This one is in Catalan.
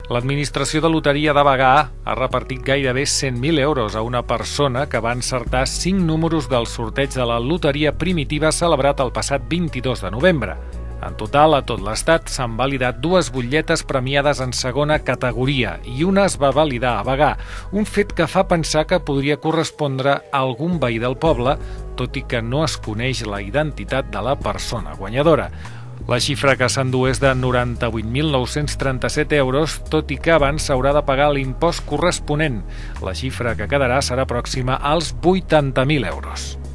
L'Administració de Loteria de Bagà ha repartit gairebé 100.000 euros a una persona que va encertar 5 números del sorteig de la loteria primitiva celebrat el passat 22 de novembre. En total, a tot l'estat s'han validat 2 butlletes premiades en segona categoria i una es va validar a Bagà, un fet que fa pensar que podria correspondre a algun veí del poble, tot i que no es coneix la identitat de la persona guanyadora. La xifra que s'endú és de 98.937 euros, tot i que abans s'haurà de pagar l'impost corresponent. La xifra que quedarà serà pròxima als 80.000 euros.